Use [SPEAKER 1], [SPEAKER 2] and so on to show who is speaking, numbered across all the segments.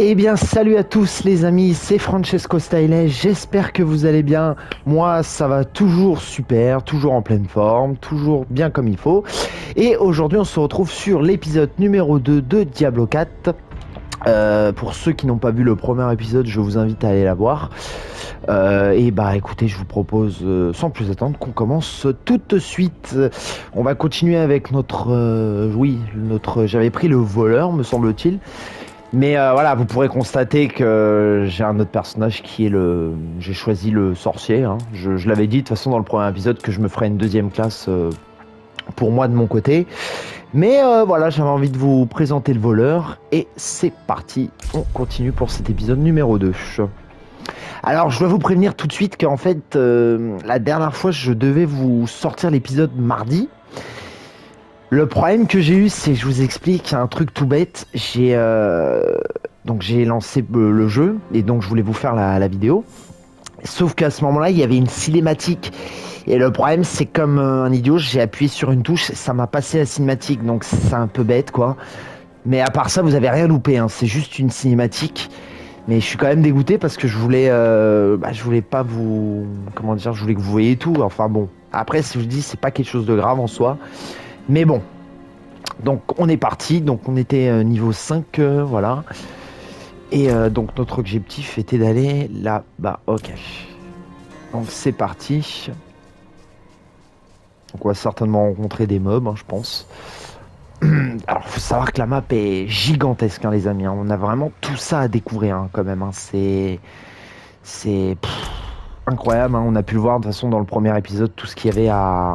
[SPEAKER 1] Eh bien, salut à tous les amis, c'est Francesco Stylet, j'espère que vous allez bien. Moi, ça va toujours super, toujours en pleine forme, toujours bien comme il faut. Et aujourd'hui, on se retrouve sur l'épisode numéro 2 de Diablo 4. Pour ceux qui n'ont pas vu le premier épisode, je vous invite à aller la voir. Et bah écoutez, je vous propose, sans plus attendre, qu'on commence tout de suite. On va continuer avec j'avais pris le voleur, me semble-t-il. Mais voilà, vous pourrez constater que j'ai un autre personnage qui est j'ai choisi le sorcier, hein. Je l'avais dit de toute façon dans le premier épisode que je me ferais une deuxième classe pour moi de mon côté. Mais voilà, j'avais envie de vous présenter le voleur. Et c'est parti, on continue pour cet épisode numéro 2. Alors, je dois vous prévenir tout de suite qu'en fait, la dernière fois, je devais vous sortir l'épisode mardi. Le problème que j'ai eu, c'est que je vous explique un truc tout bête. Donc j'ai lancé le jeu et donc je voulais vous faire la vidéo. Sauf qu'à ce moment-là, il y avait une cinématique. Et le problème, c'est comme un idiot, j'ai appuyé sur une touche, ça m'a passé la cinématique. Donc c'est un peu bête, quoi. Mais à part ça, vous avez rien loupé, hein. C'est juste une cinématique. Mais je suis quand même dégoûté parce que je voulais pas vous, comment dire, je voulais que vous voyiez tout. Enfin bon. Après, si je vous dis, c'est pas quelque chose de grave en soi. Mais bon. Donc on est parti, donc on était niveau 5, voilà. Et donc notre objectif était d'aller là-bas, ok. Donc c'est parti. Donc on va certainement rencontrer des mobs, hein, je pense. Alors faut savoir que la map est gigantesque, hein, les amis, hein. On a vraiment tout ça à découvrir, hein, quand même, hein. C'est incroyable, hein. On a pu le voir de toute façon dans le premier épisode, tout ce qu'il y avait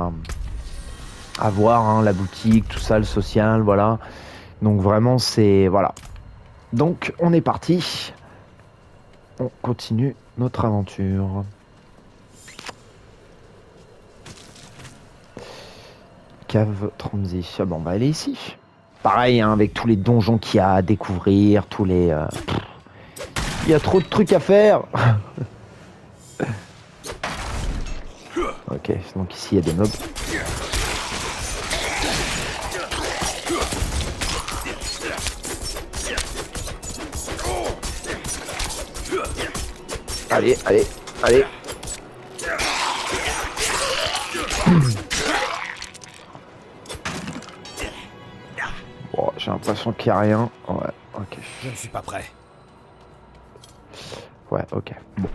[SPEAKER 1] à voir, hein, la boutique, tout ça, le social, voilà. Donc vraiment, voilà. Donc on est parti. On continue notre aventure. Cave Transi. Ah bon, on va aller ici. Pareil, hein, avec tous les donjons qu'il y a à découvrir, il y a trop de trucs à faire. Ok, donc ici il y a des mobs. Allez, allez, allez. Bon, j'ai l'impression qu'il n'y a rien. Ouais, ok.
[SPEAKER 2] Je ne suis pas prêt.
[SPEAKER 1] Ouais, ok. Bon.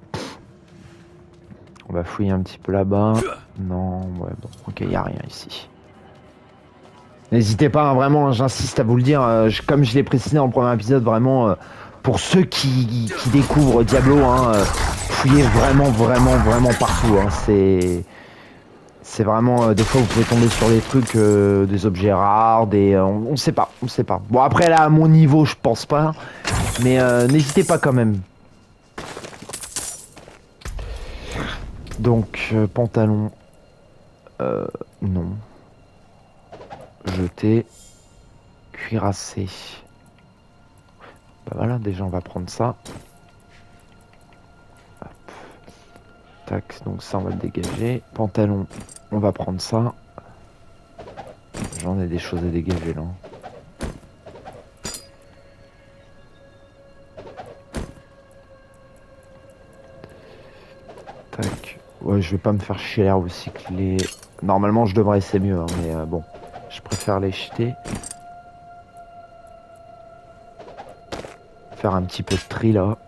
[SPEAKER 1] On va fouiller un petit peu là-bas. Non, ouais, bon. Ok, il n'y a rien ici. N'hésitez pas, hein, vraiment, j'insiste à vous le dire. Comme je l'ai précisé dans le premier épisode, vraiment, pour ceux qui découvrent Diablo, hein, fouillez vraiment partout, hein. C'est vraiment, des fois vous pouvez tomber sur des trucs, des objets rares, on sait pas, on sait pas. Bon, après là, à mon niveau, je pense pas, mais n'hésitez pas quand même. Donc, pantalon, non. Jeter, cuirassé. Bah voilà, déjà on va prendre ça. Hop. Tac, donc ça on va le dégager. Pantalon, on va prendre ça. J'en ai des choses à dégager là. Tac. Ouais, je vais pas me faire chier l'air aussi que les... Normalement je devrais essayer mieux, hein, mais bon. Je préfère les jeter. Faire un petit peu de tri là.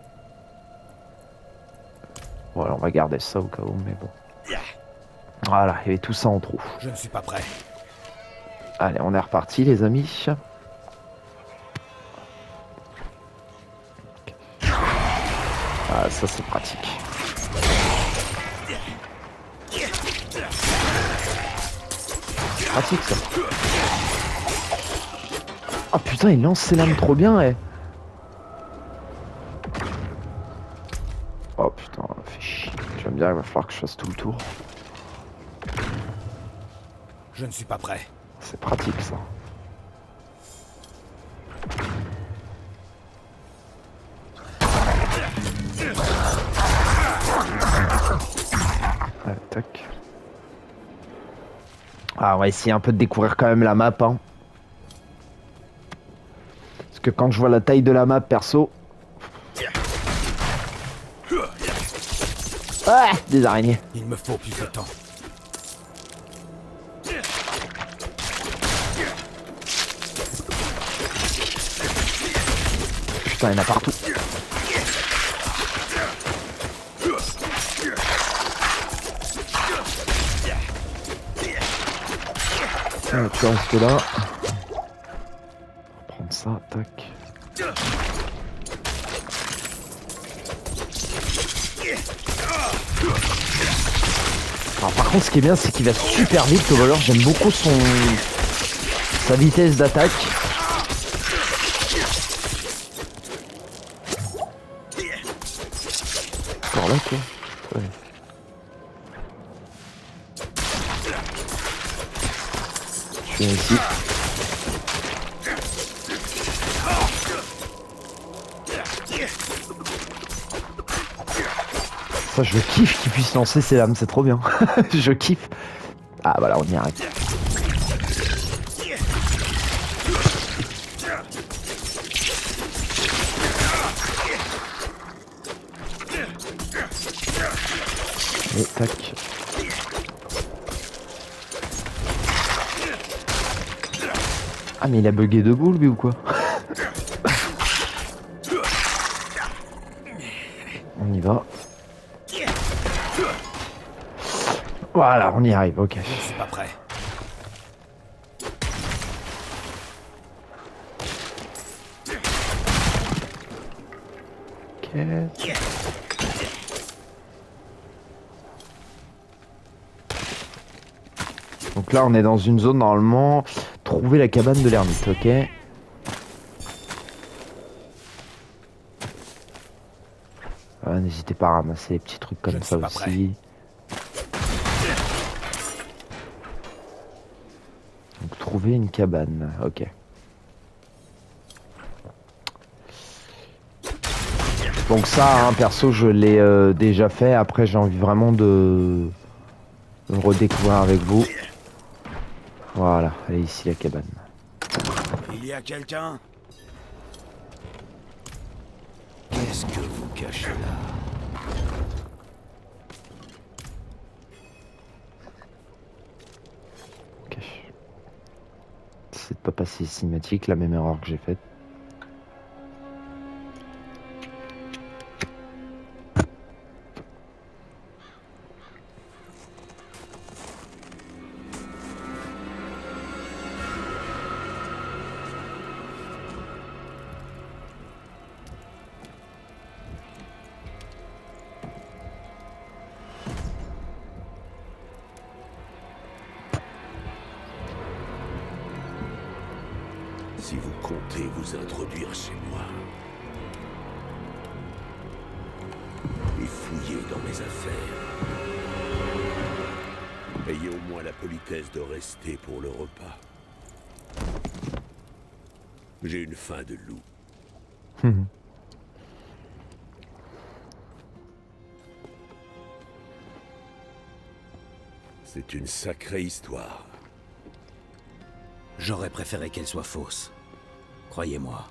[SPEAKER 1] Voilà, on va garder ça au cas où, mais bon. Voilà, il y avait tout ça en trou.
[SPEAKER 2] Je ne suis pas prêt.
[SPEAKER 1] Allez, on est reparti les amis. Ah, ça c'est pratique. Pratique ça. Oh putain, il lance ses lames trop bien, eh. Oh putain, fait chier. Tu vas me dire, il va falloir que je fasse tout le tour.
[SPEAKER 2] Je ne suis pas prêt.
[SPEAKER 1] C'est pratique ça. Allez, tac. Ah, on va essayer un peu de découvrir quand même la map, hein. Parce que quand je vois la taille de la map, perso, Ah, des araignées.
[SPEAKER 2] Il me faut plus de temps.
[SPEAKER 1] Putain, il y en a partout. Ah, tu restes là. On va prendre ça, tac. Alors, par contre, ce qui est bien, c'est qu'il va super vite, le voleur. J'aime beaucoup sa vitesse d'attaque. Encore là, quoi. Ouais. Je viens ici. Ça, je kiffe qu'il puisse lancer ses lames, c'est trop bien. Je kiffe. Ah, voilà, on y arrive. Et tac. Ah, mais il a bugué debout, lui, ou quoi? On y va. Voilà, on y arrive, ok.
[SPEAKER 2] Je suis pas prêt.
[SPEAKER 1] Ok. Donc là, on est dans une zone, normalement, trouver la cabane de l'ermite, ok. N'hésitez pas à ramasser les petits trucs comme ça aussi. Donc trouver une cabane, ok. Donc ça, hein, perso, je l'ai déjà fait. Après, j'ai envie vraiment de le redécouvrir avec vous. Voilà, elle est ici la cabane.
[SPEAKER 2] Il y a quelqu'un? Qu'est-ce que vous cachez là?
[SPEAKER 1] Ok. C'est de pas passer cinématique, la même erreur que j'ai faite.
[SPEAKER 3] Si vous comptez vous introduire chez moi et fouiller dans mes affaires, ayez au moins la politesse de rester pour le repas. J'ai une faim de loup. C'est une sacrée histoire.
[SPEAKER 2] J'aurais préféré qu'elle soit fausse. Croyez-moi.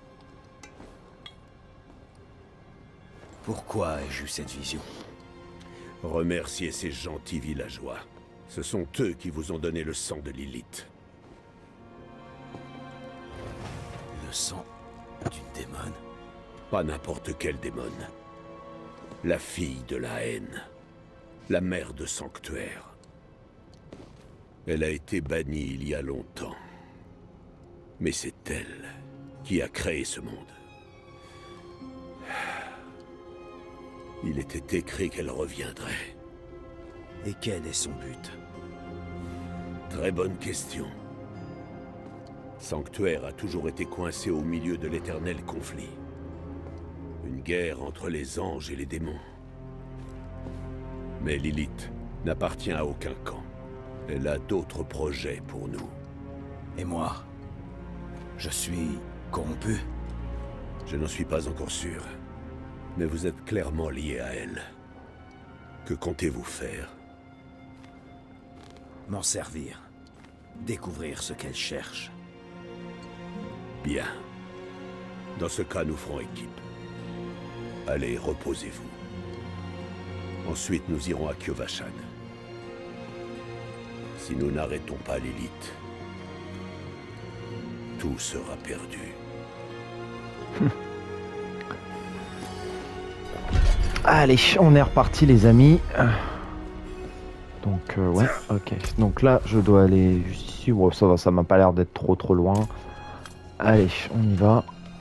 [SPEAKER 2] Pourquoi ai-je eu cette vision?
[SPEAKER 3] Remerciez ces gentils villageois. Ce sont eux qui vous ont donné le sang de Lilith.
[SPEAKER 2] Le sang d'une démone?
[SPEAKER 3] Pas n'importe quelle démone. La fille de la haine. La mère de Sanctuaire. Elle a été bannie il y a longtemps. Mais c'est elle qui a créé ce monde. Il était écrit qu'elle reviendrait.
[SPEAKER 2] Et quel est son but?
[SPEAKER 3] Très bonne question. Sanctuaire a toujours été coincé au milieu de l'éternel conflit. Une guerre entre les anges et les démons. Mais Lilith n'appartient à aucun camp. Elle a d'autres projets pour nous.
[SPEAKER 2] Et moi? Je suis corrompu?
[SPEAKER 3] Je n'en suis pas encore sûr. Mais vous êtes clairement lié à elle. Que comptez-vous faire?
[SPEAKER 2] M'en servir. Découvrir ce qu'elle cherche.
[SPEAKER 3] Bien. Dans ce cas, nous ferons équipe. Allez, reposez-vous. Ensuite, nous irons à Kyovashad. Si nous n'arrêtons pas l'élite, tout sera perdu.
[SPEAKER 1] Allez, on est reparti les amis. Donc ouais, ok. Donc là, je dois aller juste ici. Bon, ça va, ça m'a pas l'air d'être trop loin. Allez, on y va.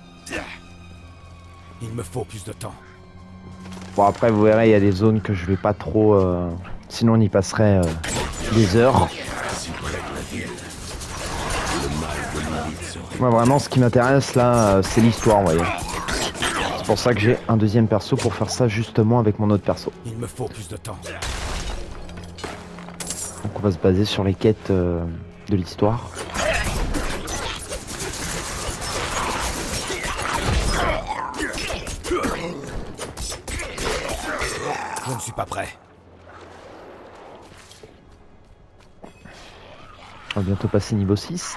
[SPEAKER 2] Il me faut plus de temps.
[SPEAKER 1] Bon, après, vous verrez, il y a des zones que je vais pas trop... Sinon, on y passerait des heures.
[SPEAKER 3] Si près de la ville, le mal de l'élite sera...
[SPEAKER 1] Moi, vraiment, ce qui m'intéresse, là, c'est l'histoire, vous voyez. C'est pour ça que j'ai un deuxième perso pour faire ça, justement, avec mon autre perso.
[SPEAKER 2] Il me faut plus de temps.
[SPEAKER 1] Donc, on va se baser sur les quêtes de l'histoire.
[SPEAKER 2] Je ne suis pas prêt.
[SPEAKER 1] On va bientôt passer niveau 6.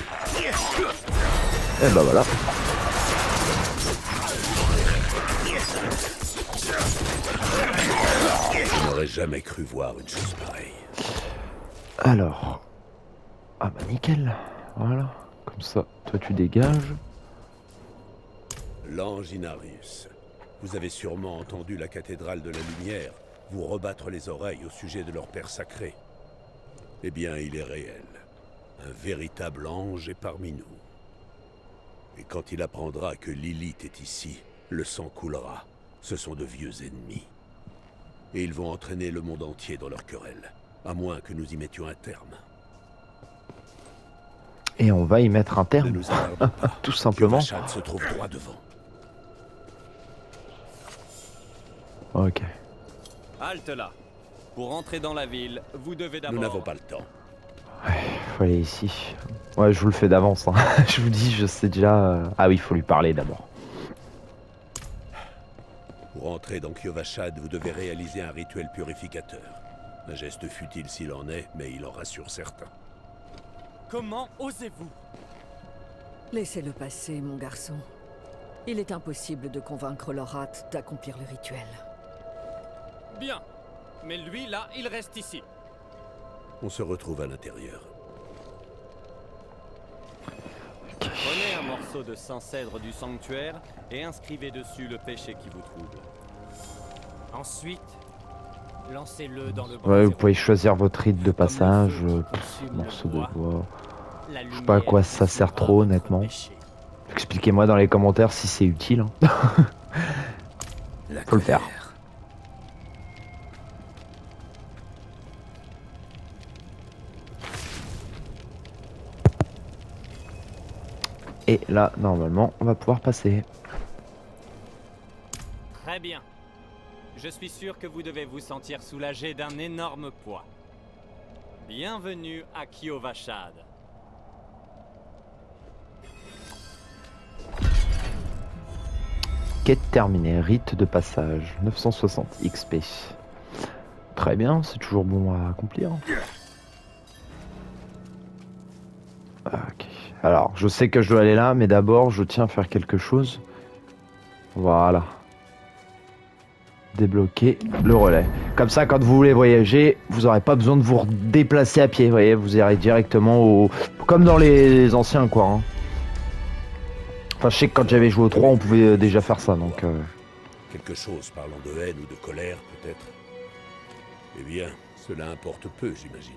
[SPEAKER 1] Et bah voilà.
[SPEAKER 3] Je n'aurais jamais cru voir une chose pareille.
[SPEAKER 1] Alors. Ah bah nickel. Voilà. Comme ça, toi tu dégages.
[SPEAKER 3] L'ange Inarius, vous avez sûrement entendu la cathédrale de la lumière vous rebattre les oreilles au sujet de leur père sacré. Eh bien, il est réel. Un véritable ange est parmi nous. Et quand il apprendra que Lilith est ici, le sang coulera. Ce sont de vieux ennemis. Et ils vont entraîner le monde entier dans leur querelle, à moins que nous y mettions un terme.
[SPEAKER 1] Et on va y mettre un
[SPEAKER 3] Ne
[SPEAKER 1] terme.
[SPEAKER 3] nous attardons pas.
[SPEAKER 1] Tout simplement.
[SPEAKER 3] Kyovashad se trouve droit devant.
[SPEAKER 1] Ok.
[SPEAKER 4] Halte là. Pour entrer dans la ville, vous devez d'abord...
[SPEAKER 3] Nous n'avons pas le temps.
[SPEAKER 1] Ouais, faut aller ici. Ouais, je vous le fais d'avance. Hein. Je vous dis, je sais déjà... Ah oui, il faut lui parler d'abord.
[SPEAKER 3] Pour entrer dans Kyovashad, vous devez réaliser un rituel purificateur. Un geste futile s'il en est, mais il en rassure certains.
[SPEAKER 4] Comment osez-vous?
[SPEAKER 5] Laissez-le passer, mon garçon. Il est impossible de convaincre Lorath d'accomplir le rituel.
[SPEAKER 4] Bien. Mais lui, là, il reste ici.
[SPEAKER 3] On se retrouve à l'intérieur.
[SPEAKER 4] Prenez un morceau de Saint-Cèdre du sanctuaire et inscrivez dessus le péché qui vous trouble. Ensuite, lancez-le dans le
[SPEAKER 1] Ouais, vous pouvez choisir votre rite de passage. Morceau de bois. Je sais pas à quoi ça sert trop, honnêtement. Expliquez-moi dans les commentaires si c'est utile. Hein. Faut le faire. Et là, normalement, on va pouvoir passer.
[SPEAKER 4] Très bien. Je suis sûr que vous devez vous sentir soulagé d'un énorme poids. Bienvenue à Kyovashad.
[SPEAKER 1] Quête terminée, rite de passage, 960 XP. Très bien, c'est toujours bon à accomplir. Ok. Alors, je sais que je dois aller là, mais d'abord, je tiens à faire quelque chose. Voilà. Débloquer le relais. Comme ça, quand vous voulez voyager, vous n'aurez pas besoin de vous déplacer à pied. Vous voyez, vous irez directement au... Comme dans les anciens, quoi. Hein. Enfin, je sais que quand j'avais joué au 3, on pouvait déjà faire ça, donc...
[SPEAKER 3] Quelque chose parlant de haine ou de colère, peut-être? Eh bien, cela importe peu, j'imagine.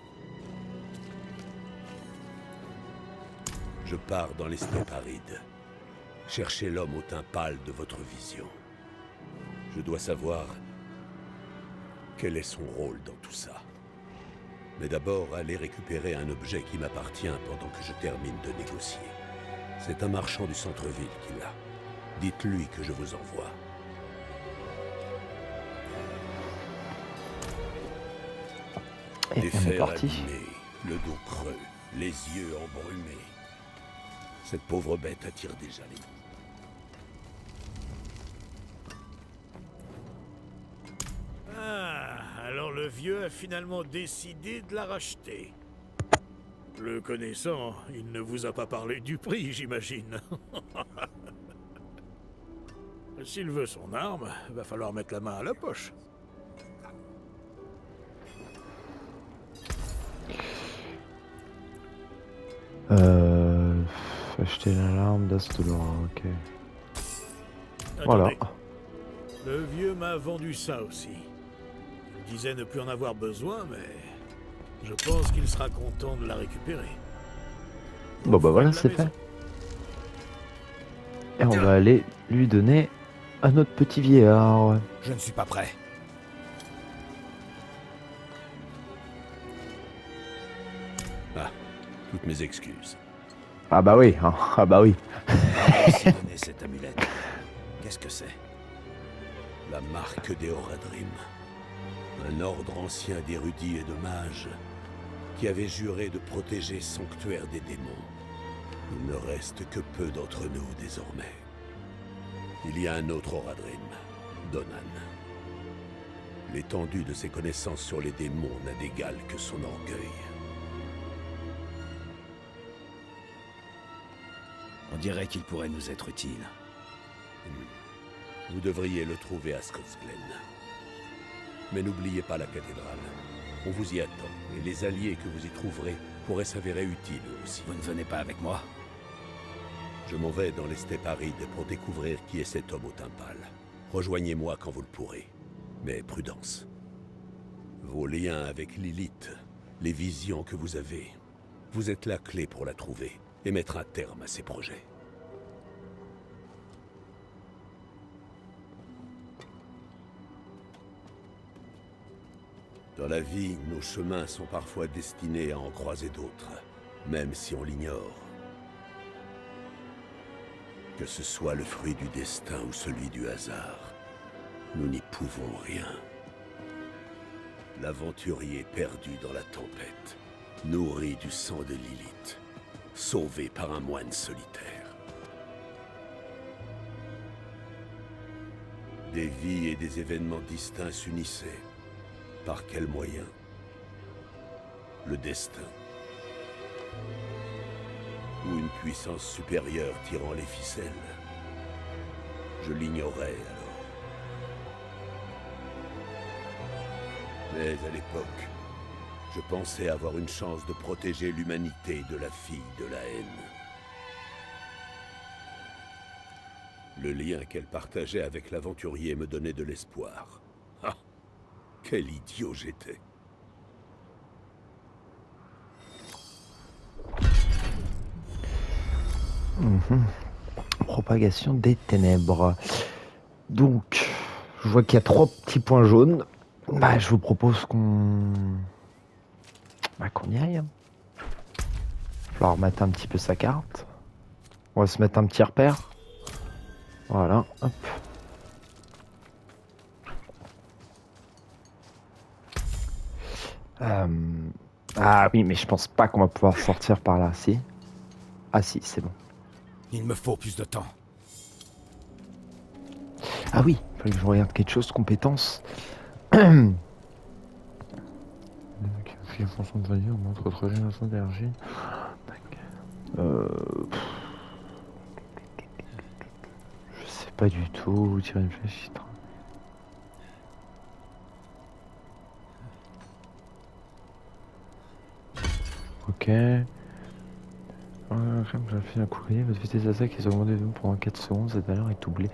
[SPEAKER 3] Je pars dans les steppes arides. Cherchez l'homme au teint pâle de votre vision. Je dois savoir quel est son rôle dans tout ça. Mais d'abord, allez récupérer un objet qui m'appartient pendant que je termine de négocier. C'est un marchand du centre-ville qui l'a. Dites-lui que je vous envoie.
[SPEAKER 1] Et
[SPEAKER 3] Des
[SPEAKER 1] on est
[SPEAKER 3] fers
[SPEAKER 1] parti.
[SPEAKER 3] abîmés, le dos creux, les yeux embrumés. Cette pauvre bête attire déjà les...
[SPEAKER 6] Ah, alors le vieux a finalement décidé de la racheter. Le connaissant, il ne vous a pas parlé du prix, j'imagine. S'il veut son arme, va falloir mettre la main à la poche.
[SPEAKER 1] Acheter l'alarme d'Astolora, ok.
[SPEAKER 6] Attendez.
[SPEAKER 1] Voilà.
[SPEAKER 6] Le vieux m'a vendu ça aussi. Il disait ne plus en avoir besoin, mais je pense qu'il sera content de la récupérer.
[SPEAKER 1] Bon bah voilà,
[SPEAKER 6] La
[SPEAKER 1] c'est
[SPEAKER 6] maison.
[SPEAKER 1] fait. Et on va aller lui donner à notre petit vieillard.
[SPEAKER 2] Je ne suis pas prêt.
[SPEAKER 3] Ah, toutes mes excuses.
[SPEAKER 1] Ah bah oui, hein. Ah bah oui.
[SPEAKER 2] Merci de donner cette amulette. Qu'est-ce que c'est?
[SPEAKER 3] La marque des Horadrim. Un ordre ancien d'érudits et de mages qui avait juré de protéger Sanctuaire des démons. Il ne reste que peu d'entre nous désormais. Il y a un autre Horadrim, Donan. L'étendue de ses connaissances sur les démons n'a d'égal que son orgueil.
[SPEAKER 2] On dirait qu'il pourrait nous être utile.
[SPEAKER 3] Vous devriez le trouver à Scottsglen. Mais n'oubliez pas la cathédrale. On vous y attend, et les alliés que vous y trouverez pourraient s'avérer utiles eux aussi.
[SPEAKER 2] Vous ne venez pas avec moi?
[SPEAKER 3] Je m'en vais dans les steppes arides pour découvrir qui est cet homme au teint pâle. Rejoignez-moi quand vous le pourrez. Mais prudence. Vos liens avec Lilith, les visions que vous avez, vous êtes la clé pour la trouver et mettre un terme à ses projets. Dans la vie, nos chemins sont parfois destinés à en croiser d'autres, même si on l'ignore. Que ce soit le fruit du destin ou celui du hasard, nous n'y pouvons rien. L'aventurier perdu dans la tempête, nourri du sang de Lilith, sauvé par un moine solitaire. Des vies et des événements distincts s'unissaient. Par quel moyen? Le destin. Ou une puissance supérieure tirant les ficelles? Je l'ignorais alors. Mais à l'époque, je pensais avoir une chance de protéger l'humanité de la fille de la haine. Le lien qu'elle partageait avec l'aventurier me donnait de l'espoir. Ah, quel idiot j'étais!
[SPEAKER 1] Propagation des ténèbres. Donc, je vois qu'il y a 3 petits points jaunes. Bah, je vous propose qu'on y aille. Il va falloir remettre un petit peu sa carte. On va se mettre un petit repère. Voilà, hop. Ah oui, mais je pense pas qu'on va pouvoir sortir par là, si. Ah si, c'est bon.
[SPEAKER 2] Il me faut plus de temps.
[SPEAKER 1] Ah oui, il fallait que je regarde quelque chose, compétences. Fonction de value, augmente votre régénération d'énergie. Je sais pas du tout, vous tirez une flèche. Ok. Comme j'ai fait un courrier, votre vitesse d'attaque est augmentée de pendant 4 secondes, cette valeur est doublée.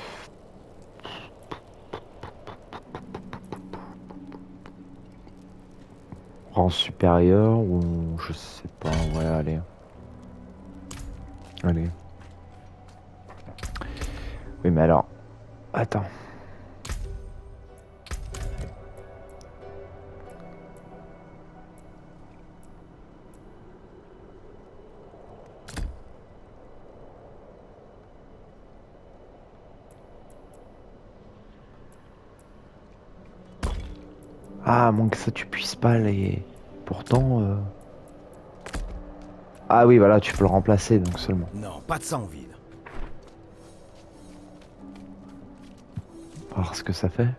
[SPEAKER 1] Rang supérieur ou je sais pas, ouais, allez. Allez. Oui, mais alors. Attends. Ah, moins que ça, tu puisses pas les... Pourtant... Ah oui, voilà, tu peux le remplacer, donc seulement.
[SPEAKER 2] Non, pas de sang vide.
[SPEAKER 1] Voir ce que ça fait.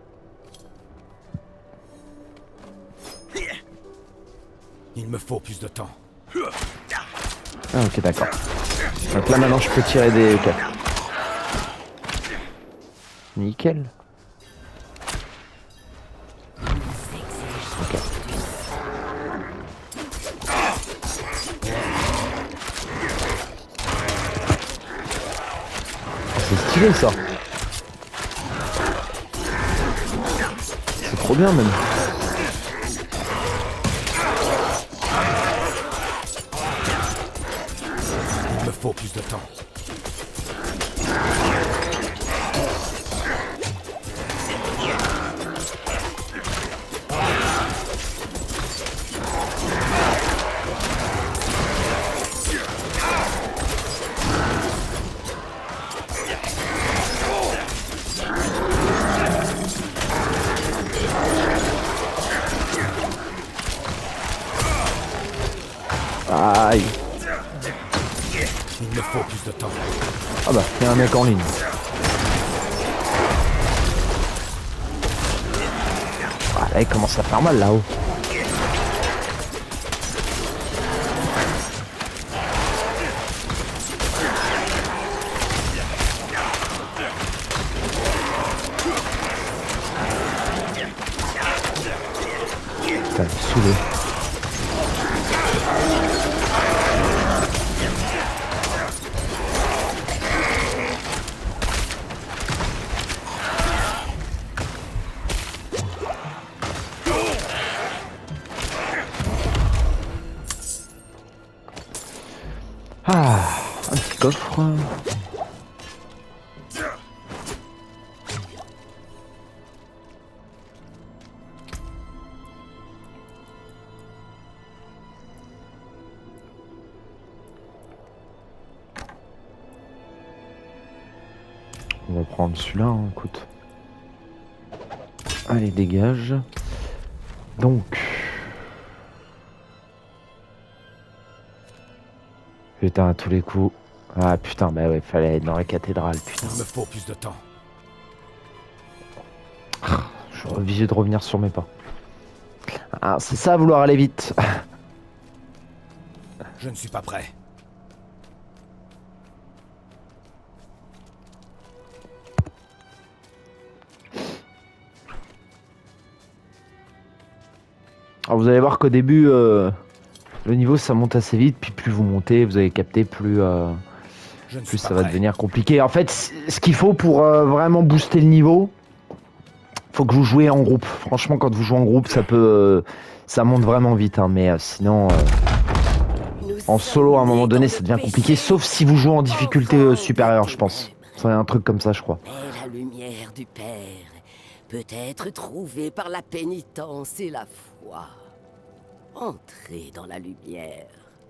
[SPEAKER 2] Il me faut plus de temps.
[SPEAKER 1] Ah ok, d'accord. Donc là, maintenant, je peux tirer des... Ok. Nickel. Ok. stylé ça. C'est trop bien même.
[SPEAKER 2] Il me faut plus de temps.
[SPEAKER 1] Aïe.
[SPEAKER 2] Il me faut plus de temps.
[SPEAKER 1] Ah bah, il y a un mec en ligne. Ah là, il commence à faire mal là-haut. Putain, il est saoulé. Ah, un petit coffre. On va prendre celui-là, hein, écoute. Allez, dégage. Donc... Putain, à tous les coups. Ah putain, bah ouais, fallait être dans la cathédrale, putain.
[SPEAKER 2] Il me faut plus de temps.
[SPEAKER 1] Je suis obligé de revenir sur mes pas. Ah, c'est ça, vouloir aller vite.
[SPEAKER 2] Je ne suis pas prêt.
[SPEAKER 1] Alors vous allez voir qu'au début, le niveau ça monte assez vite, puis plus vous montez, vous allez capter, plus ça va devenir compliqué. En fait, ce qu'il faut pour vraiment booster le niveau, faut que vous jouez en groupe. Franchement, quand vous jouez en groupe, ça monte vraiment vite, hein, mais sinon, en solo, à un moment donné, ça devient compliqué, sauf si vous jouez en difficulté supérieure, je pense. C'est un truc comme ça, je crois.
[SPEAKER 7] Mais la lumière du Père peut être trouvée par la pénitence et la foi. Entrez dans la lumière.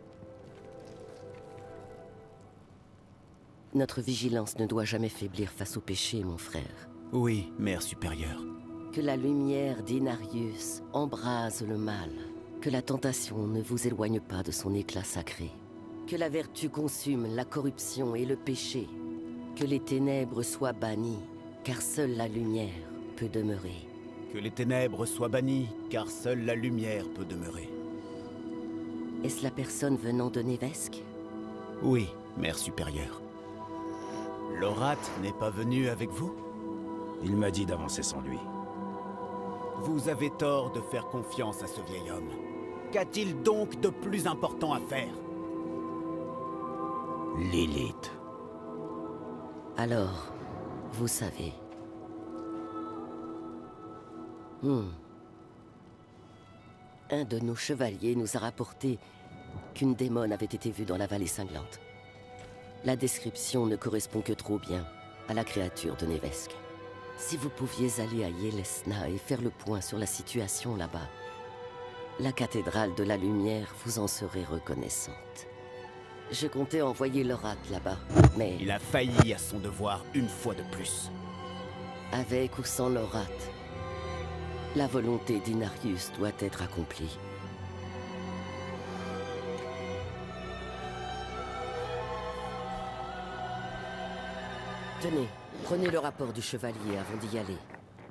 [SPEAKER 7] Notre vigilance ne doit jamais faiblir face au péché, mon frère.
[SPEAKER 2] Oui, mère supérieure.
[SPEAKER 7] Que la lumière d'Inarius embrase le mal. Que la tentation ne vous éloigne pas de son éclat sacré. Que la vertu consume la corruption et le péché. Que les ténèbres soient bannies, car seule la lumière peut demeurer.
[SPEAKER 2] Que les ténèbres soient bannies, car seule la lumière peut demeurer.
[SPEAKER 7] Est-ce la personne venant de Nevesque?
[SPEAKER 2] Oui, mère supérieure. Lorath n'est pas venu avec vous?
[SPEAKER 8] Il m'a dit d'avancer sans lui.
[SPEAKER 2] Vous avez tort de faire confiance à ce vieil homme. Qu'a-t-il donc de plus important à faire?
[SPEAKER 8] Lilith.
[SPEAKER 7] Alors, vous savez. Un de nos chevaliers nous a rapporté qu'une démone avait été vue dans la vallée cinglante. La description ne correspond que trop bien à la créature de Nevesque. Si vous pouviez aller à Yelesna et faire le point sur la situation là-bas, la cathédrale de la lumière vous en serait reconnaissante. Je comptais envoyer Lorath là-bas, mais...
[SPEAKER 2] Il a failli à son devoir une fois de plus.
[SPEAKER 7] Avec ou sans Lorath, la volonté d'Inarius doit être accomplie. Tenez, prenez le rapport du chevalier avant d'y aller.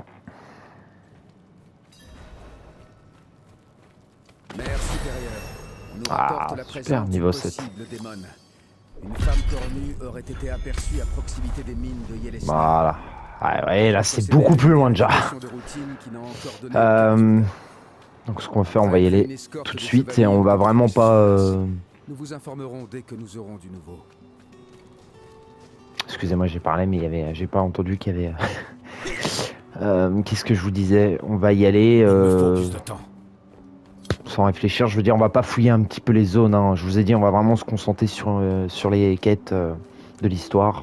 [SPEAKER 8] Mère supérieure, on nous
[SPEAKER 1] Ah,
[SPEAKER 8] rapporte la
[SPEAKER 1] super,
[SPEAKER 8] présence
[SPEAKER 1] niveau
[SPEAKER 8] d'une
[SPEAKER 1] 7.
[SPEAKER 8] possible démone. Une femme cornue aurait été aperçue à proximité des mines de Yelesna.
[SPEAKER 1] Voilà. Ah ouais, là c'est beaucoup plus loin déjà. Donc ce qu'on va faire, on va y aller tout de suite et on va vraiment pas...
[SPEAKER 8] Nous vous informerons dès que nous aurons du nouveau.
[SPEAKER 1] Excusez-moi, j'ai parlé, mais j'ai pas entendu qu'il y avait. Qu'est-ce que je vous disais? On va y aller.
[SPEAKER 8] Il me faut plus de temps.
[SPEAKER 1] Sans réfléchir, je veux dire, on va pas fouiller un petit peu les zones. Hein. Je vous ai dit, on va vraiment se concentrer sur les quêtes de l'histoire.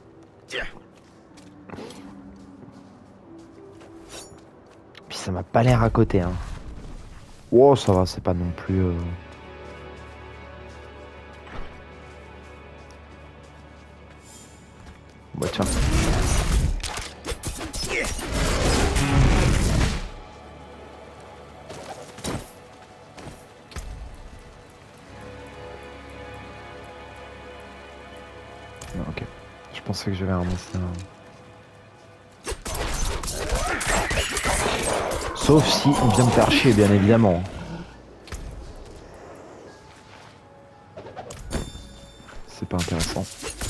[SPEAKER 1] Puis ça m'a pas l'air à côté. Hein. Oh, ça va, c'est pas non plus. Bah tiens. Ok. Je pensais que j'allais ramasser un... Sauf si on vient me faire chier, bien évidemment. C'est pas intéressant.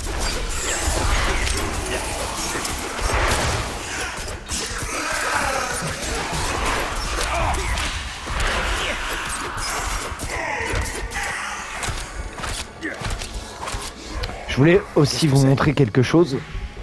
[SPEAKER 1] Je voulais aussi vous montrer quelque chose.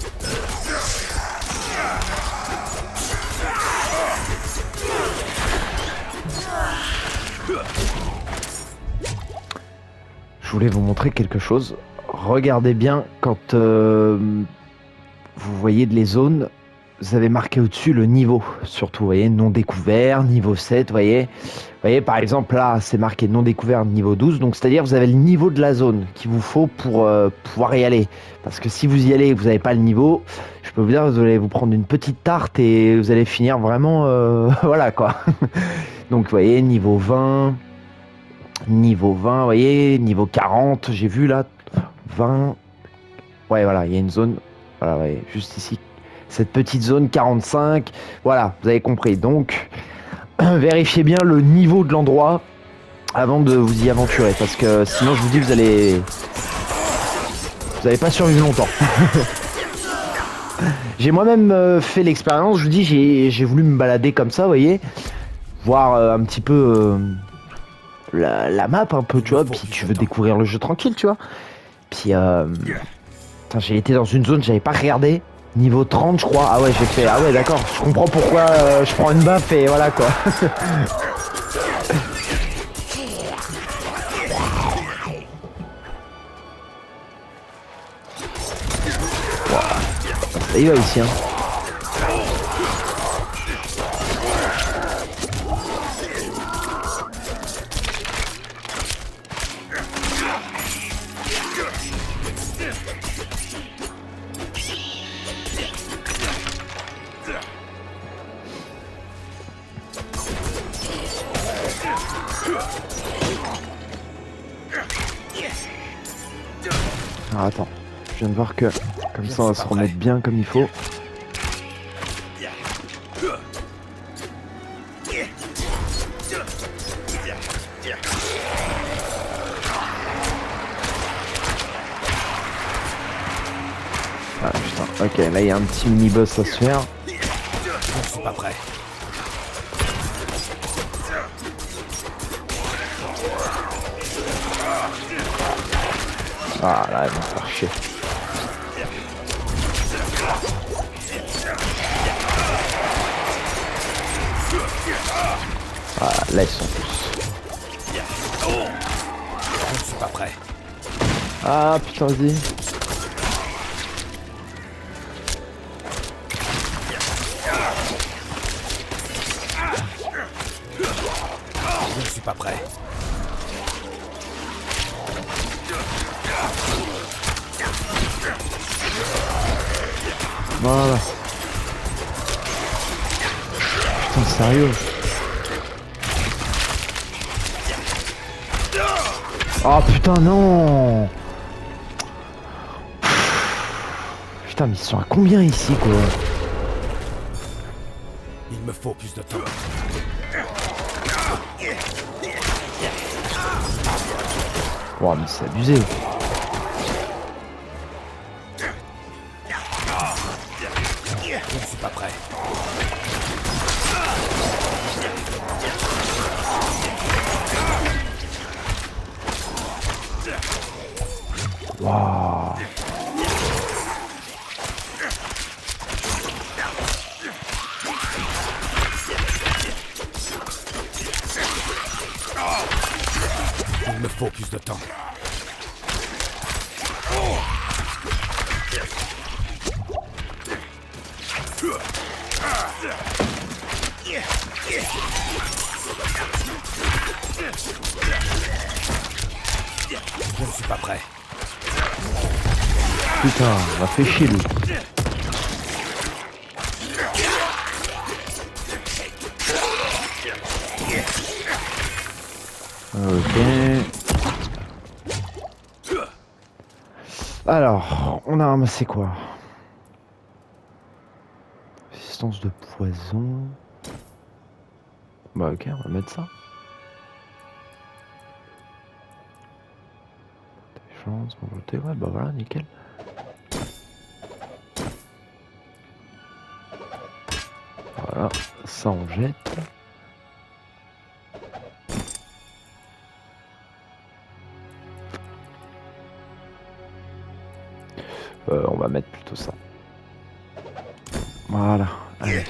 [SPEAKER 1] Je voulais vous montrer quelque chose. Regardez bien quand vous voyez les zones, vous avez marqué au-dessus le niveau. Surtout, vous voyez, non découvert, niveau 7, vous voyez. Vous voyez, par exemple, là, c'est marqué non découvert, niveau 12. Donc, c'est-à-dire vous avez le niveau de la zone qu'il vous faut pour pouvoir y aller. Parce que si vous y allez et que vous n'avez pas le niveau, je peux vous dire, vous allez vous prendre une petite tarte et vous allez finir vraiment... voilà, quoi. Donc, vous voyez, niveau 20... Niveau 20, vous voyez, niveau 40, j'ai vu là, 20, ouais voilà, il y a une zone, voilà, ouais, juste ici, cette petite zone 45, voilà, vous avez compris, donc, vérifiez bien le niveau de l'endroit avant de vous y aventurer, parce que sinon je vous dis, vous allez pas survivre longtemps. J'ai moi-même fait l'expérience, je vous dis, j'ai voulu me balader comme ça, vous voyez, voir un petit peu... La map un peu, tu vois, puis tu veux découvrir le jeu tranquille, tu vois. Puis j'ai été dans une zone, j'avais pas regardé, niveau 30 je crois. Ah ouais, j'ai fait, ah ouais d'accord, je comprends pourquoi je prends une baffe et voilà quoi. Wow. Ça y va ici hein. Alors attends, je viens de voir que comme ça on va se remettre bien comme il faut. Ah putain, ok, là il y a un petit mini-boss à se faire.
[SPEAKER 8] Je suis pas prêt.
[SPEAKER 1] Ah là, elle va me faire chier. Ah là, ils sont tous.
[SPEAKER 8] Je suis pas prêt.
[SPEAKER 1] Ah putain, vas-y.
[SPEAKER 8] Je suis pas prêt.
[SPEAKER 1] Voilà. Putain, sérieux. Oh putain, non. Putain, mais ils sont à combien ici, quoi?
[SPEAKER 8] Il me faut plus de temps.
[SPEAKER 1] Oh, mais c'est abusé.
[SPEAKER 8] Je suis pas prêt.
[SPEAKER 1] Waouh.
[SPEAKER 8] faut plus de temps. Je ne suis pas prêt.
[SPEAKER 1] Putain, on m'a fait chier lui. Ok. Alors, on a ramassé quoi? Résistance de poison. Bah ok, on va mettre ça. Chance, volonté, ouais bah voilà, nickel. Voilà, ça on jette. On va mettre plutôt ça. Voilà, allez.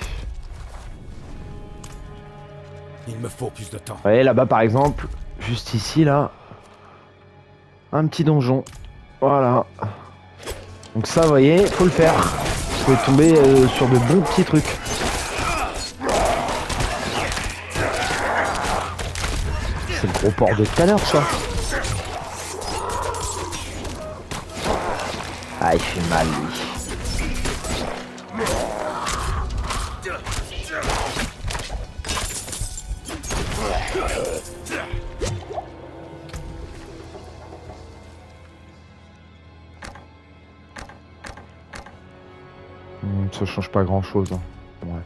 [SPEAKER 8] Il me faut plus de temps.
[SPEAKER 1] Vous voyez là-bas par exemple, juste ici là, un petit donjon. Voilà. Donc ça, vous voyez, faut le faire. Vous pouvez tomber sur de bons petits trucs. C'est le gros port de tout à l'heure, ça. Ah, il fait mal, lui. Ça change pas grand chose. Hein. Ouais.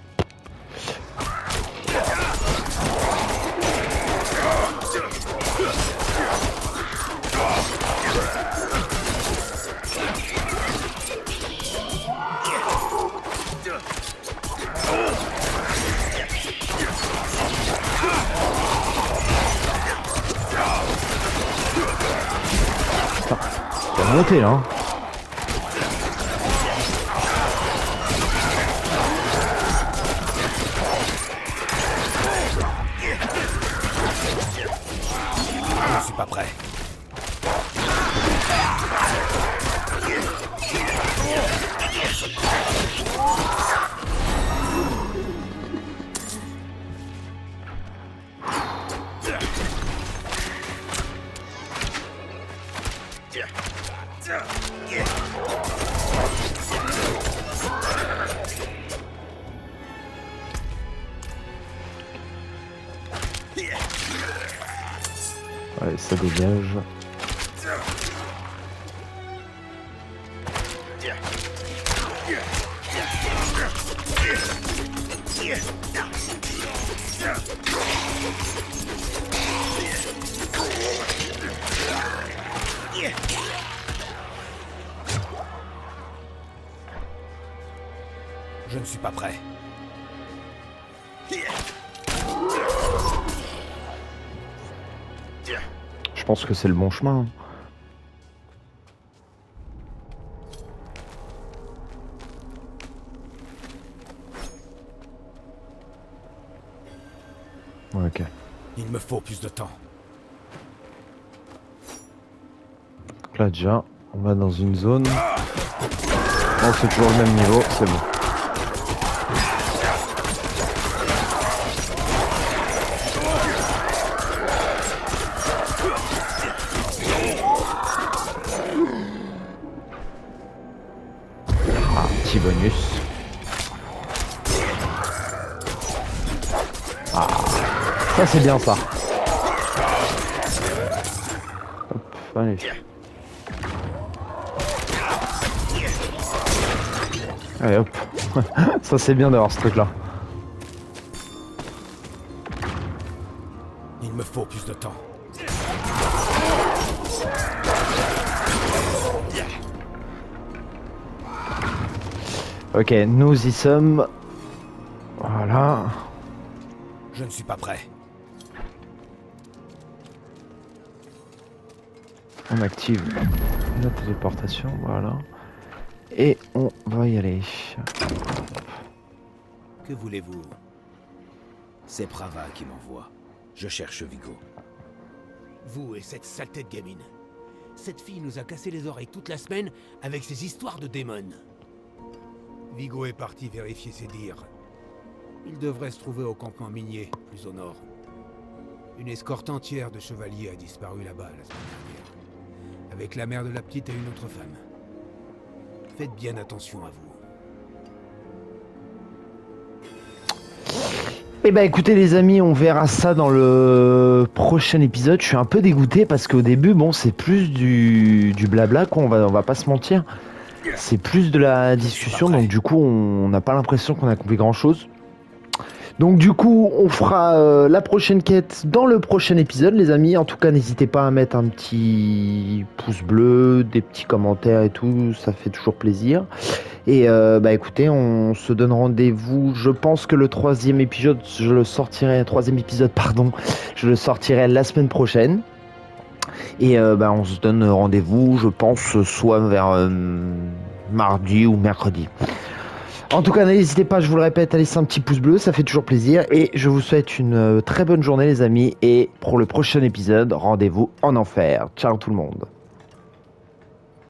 [SPEAKER 1] Ça va monter là. Hein.
[SPEAKER 8] Pas prêt.
[SPEAKER 1] Ouais, ça dégage.
[SPEAKER 8] Je ne suis pas prêt.
[SPEAKER 1] Je pense que c'est le bon chemin. Ok.
[SPEAKER 8] Il me faut plus de temps.
[SPEAKER 1] Donc là déjà, on va dans une zone. Non, c'est toujours le même niveau, c'est bon. Petit bonus. Ah, ça c'est bien ça. Hop, allez. Allez hop. Ça c'est bien d'avoir ce truc là.
[SPEAKER 8] Il me faut plus de temps.
[SPEAKER 1] Ok, nous y sommes. Voilà.
[SPEAKER 8] Je ne suis pas prêt.
[SPEAKER 1] On active la téléportation, voilà. Et on va y aller.
[SPEAKER 2] Que voulez-vous? C'est Prava qui m'envoie. Je cherche Vigo.
[SPEAKER 9] Vous et cette saleté de gamine. Cette fille nous a cassé les oreilles toute la semaine avec ses histoires de démons. Vigo est parti vérifier ses dires. Il devrait se trouver au campement minier, plus au nord. Une escorte entière de chevaliers a disparu là-bas la semaine dernière. Avec la mère de la petite et une autre femme. Faites bien attention à vous.
[SPEAKER 1] Eh ben écoutez les amis, on verra ça dans le prochain épisode. Je suis un peu dégoûté parce qu'au début, bon, c'est plus du blabla, quoi. On va pas se mentir. C'est plus de la discussion, donc du coup, on n'a pas l'impression qu'on a accompli grand-chose. Donc du coup, on fera la prochaine quête dans le prochain épisode, les amis. En tout cas, n'hésitez pas à mettre un petit pouce bleu, des petits commentaires et tout, ça fait toujours plaisir. Et bah écoutez, on se donne rendez-vous. Je pense que le troisième épisode, je le sortirai la semaine prochaine. Et bah on se donne rendez-vous, je pense, soit vers mardi ou mercredi. En tout cas, n'hésitez pas, je vous le répète, à laisser un petit pouce bleu, ça fait toujours plaisir. Et je vous souhaite une très bonne journée, les amis. Et pour le prochain épisode, rendez-vous en enfer. Ciao tout le monde.